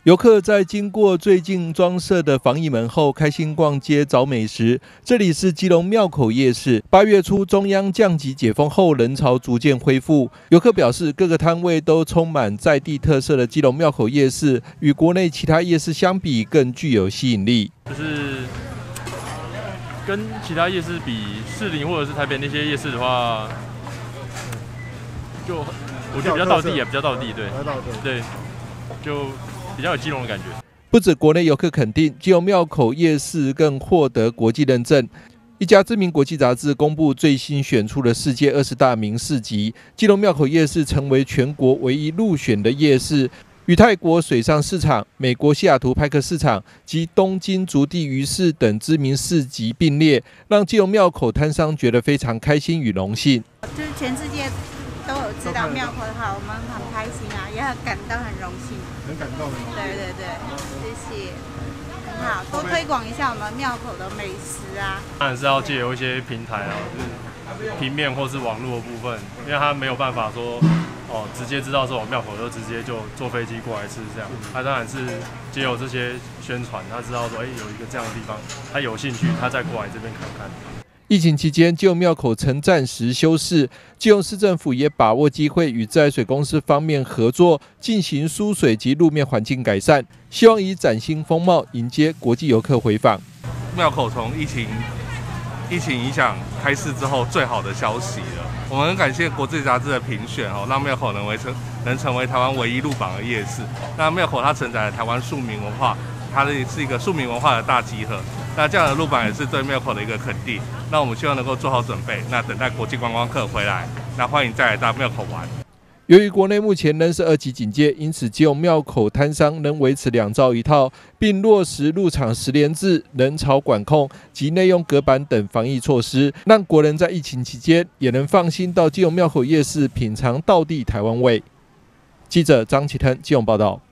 游客在经过最近装设的防疫门后，开心逛街找美食。这里是基隆庙口夜市。8月初中央降级解封后，人潮逐渐恢复。游客表示，各个摊位都充满在地特色的基隆庙口夜市，与国内其他夜市相比，更具有吸引力。 就是跟其他夜市比，士林或者是台北那些夜市的话，就我觉得比较道地，比较道地，对，就比较有基隆的感觉。 不止国内游客肯定，基隆庙口夜市更获得国际认证。一家知名国际杂志公布最新选出的世界20大名市集，基隆庙口夜市成为全国唯一入选的夜市，与泰国水上市场、美国西雅图派克市场及东京竹地鱼市等知名市集并列，让基隆庙口摊商觉得非常开心与荣幸。 就是全世界都有知道庙口的好，我们很开心啊，也很感到很荣幸。 很感动。 对，谢谢，很好，多推广一下我们庙口的美食啊。 当然是要借由一些平台啊，就是平面或是网络的部分，因为他没有办法说直接知道说我庙口就直接就坐飞机过来吃这样。他当然是借由这些宣传，他知道说有一个这样的地方，他有兴趣，他再过来这边看看。 疫情期间，基隆庙口曾暂时休市，基隆市政府也把握机会与自来水公司方面合作，进行疏水及路面环境改善，希望以崭新风貌迎接国际游客回访。 庙口从疫情影响开市之后最好的消息了。我们很感谢国际杂志的评选让庙口能成为台湾唯一入榜的夜市。那庙口它承载了台湾庶民文化，它是一个庶民文化的大集合。那这样的入榜也是对庙口的一个肯定。那我们希望能够做好准备，那等待国际观光客回来，那欢迎再来到庙口玩。 由于国内目前仍是2级警戒，因此基隆庙口摊商能维持2罩1套，并落实入场10连制、人潮管控及内用隔板等防疫措施，让国人在疫情期间也能放心到基隆庙口夜市品尝道地台湾味。记者张启腾基隆报道。